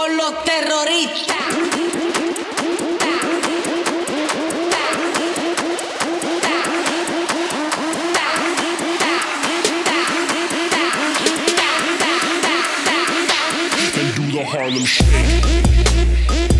con los terroristas. And do the Harlem Shake.